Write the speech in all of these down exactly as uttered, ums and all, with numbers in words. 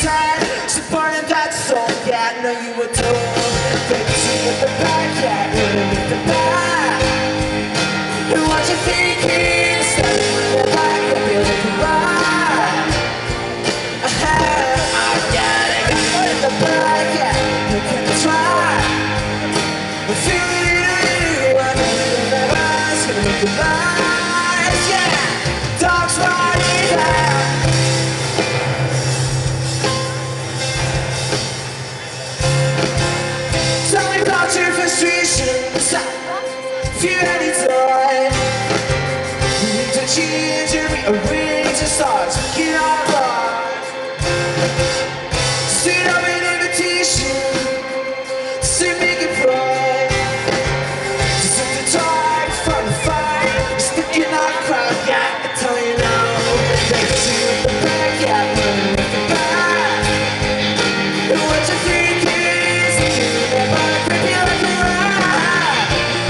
side, supporting that song. Yeah, I know you were told. Fixing with the back, yeah, running with the back. And what you thinking? Standing with the back, and you're looking right. I gotta go with the back, yeah, looking to try. I'm feeling you, I know you're the eyes, gonna look at eyes, yeah. Dogs running out. Tell me about your frustrations. If you had any time, you need to change or rearrange the stars. Get on board. Send up an invitation to see me get pride. Just at the time from the fire, sticking out a crowd. Yeah, I tell you now, dancing with the back, yeah, running with the back. And what you think is sticking with the back, baby, like a ride.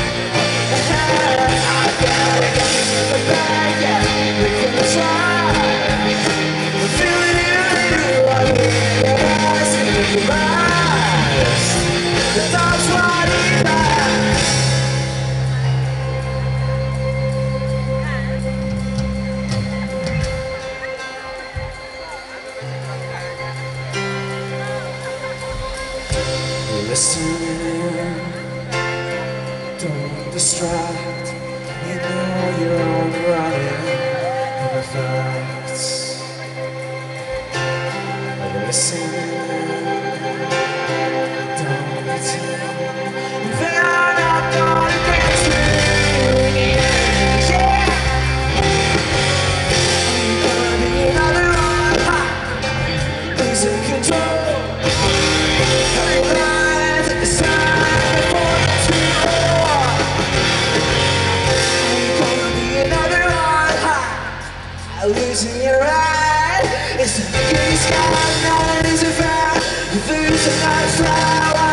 I gotta get with the back, yeah, looking to try. I'm feeling you, I hear your eyes, and your eyes. The dogs running back. Listen, don't distract. You know you're on the running of the facts. Listen, don't pretend they're not gonna get through. Yeah, you're gonna be another one, ha, losing control. Losing your ride. It's a good sky, not an easy fight. You lose a nice flower.